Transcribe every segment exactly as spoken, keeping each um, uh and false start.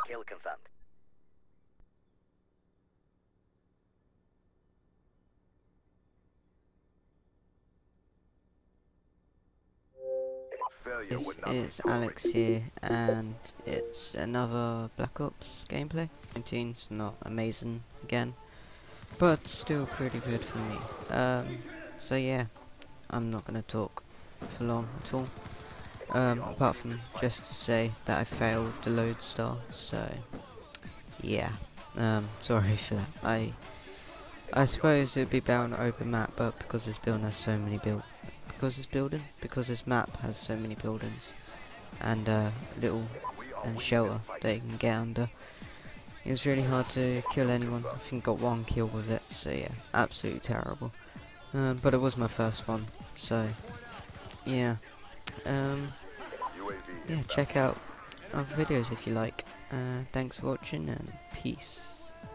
Kill confirmed. This is Alex here, and it's another Black Ops gameplay. nineteen's not amazing again, but still pretty good for me. Um, so yeah, I'm not going to talk for long at all, um, apart from just to say that I failed the load star, so yeah, um, sorry for that. I I suppose it would be better on an open map, but because this building has so many build, because this building, because this map has so many buildings, and uh, little and shelter that you can get under, it's really hard to kill anyone. I think I got one kill with it, so yeah, absolutely terrible. Um, but it was my first one, so yeah. Um, yeah, check out other videos if you like. Uh, thanks for watching, and peace.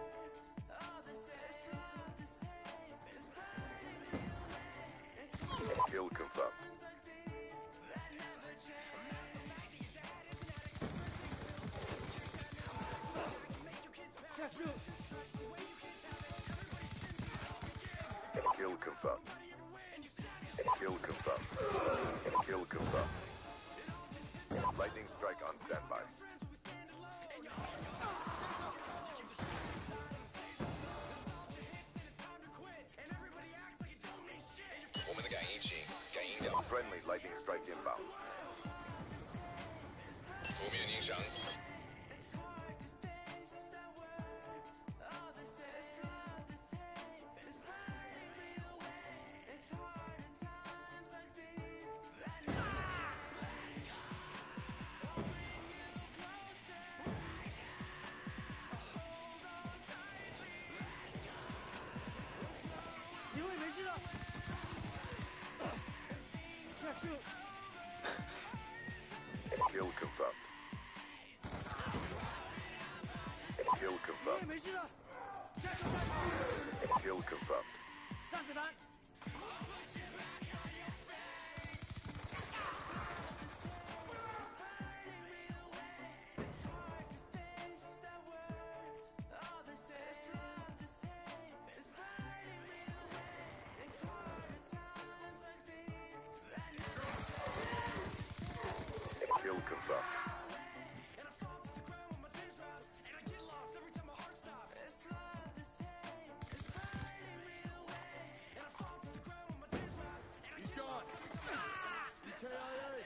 Kill confirmed. Kill confirmed. Kill confirmed. Kill confirmed. Lightning strike on standby. Friendly lightning strike inbound. Kill confirmed. Kill confirmed. Kill confirmed. Kill confirmed. He's gone. E K I A.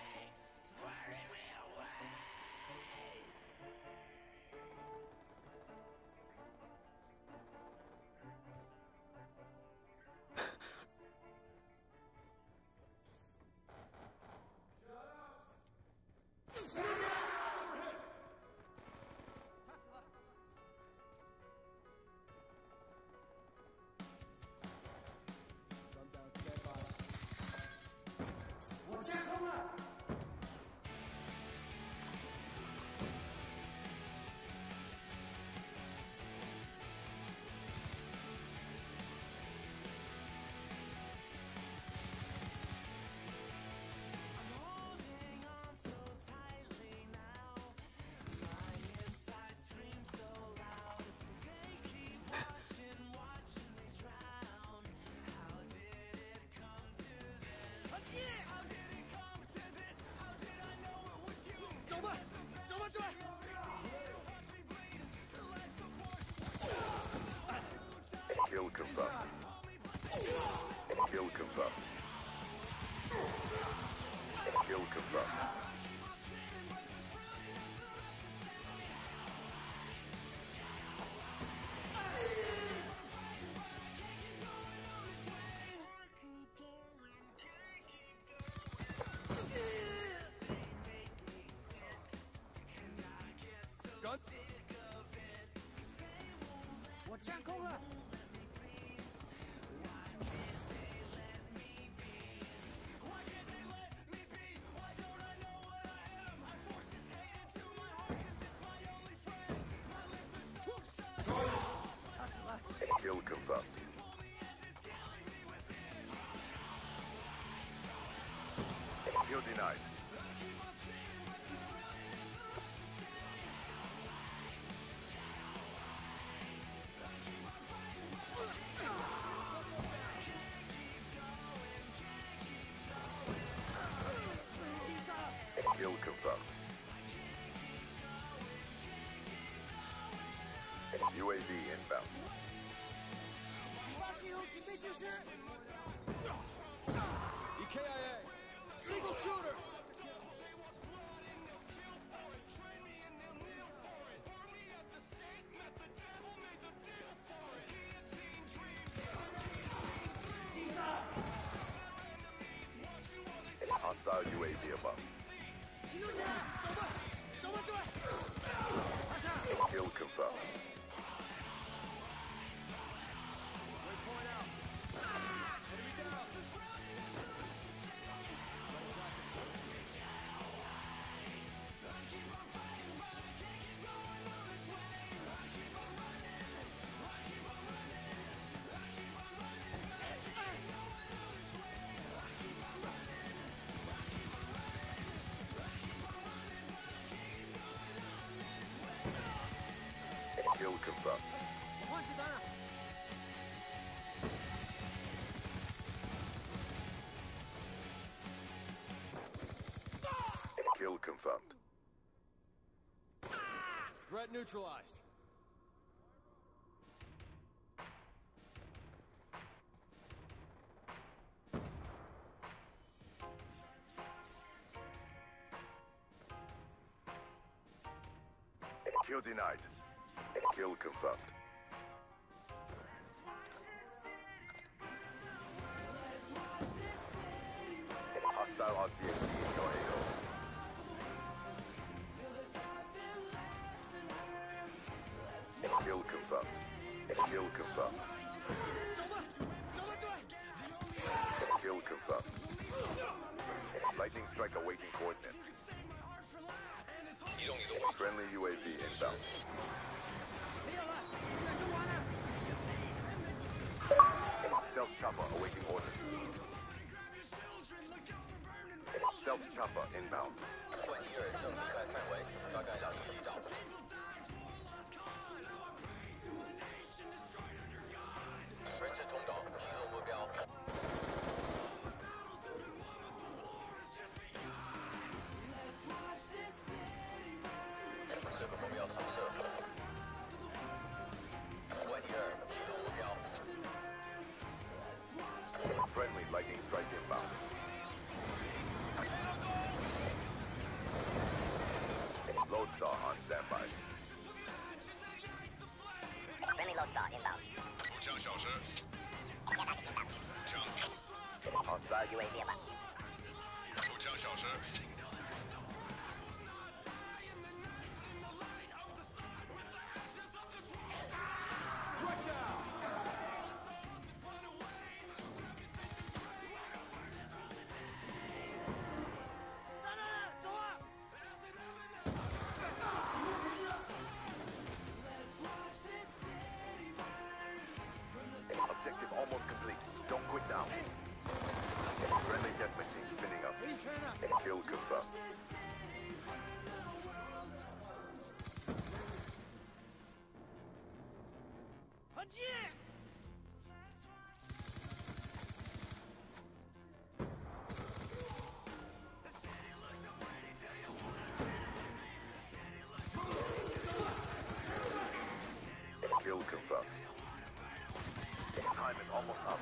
Kill confirmed. Kill confirmed. Kill confirmed. Gun. 我降空了。Kill confirmed. Kill denied. U A V inbound. 发系统警备警示 E K I A Single shooter Hostile U A V above. 行动起来手段手段对拿下 Kill confirmed. Waypoint out enemy down Kill confirmed. 我换子弹了 Kill confirmed. Threat neutralized Kill denied. Kill confirmed. Hostile R C X D in your A O. Kill confirmed. Kill confirmed. 走吧走吧对 Kill confirmed. Lightning strike awaiting coordinates. Friendly U A V inbound. 没有了现在就完了 Stealth chopper awaiting orders. Stealth chopper inbound. 万一尔正在范围，大概两英里长。 分支通道进入目标。这个目标扫射。万一尔进入目标。 Friendly lightning strike inbound. Lodestar on standby. Friendly Lodestar inbound. Hostile U A V above. Threat down 来来来走啊 Objective almost complete. Don't quit now. Friendly death machine spinning up. 一圈呢 Kill confirmed. Kill confirmed. Time is almost up.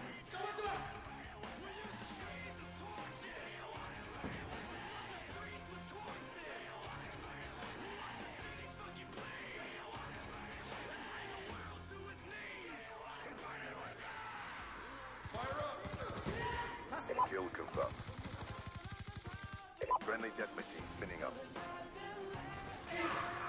Kill confirmed. Friendly death machine spinning up.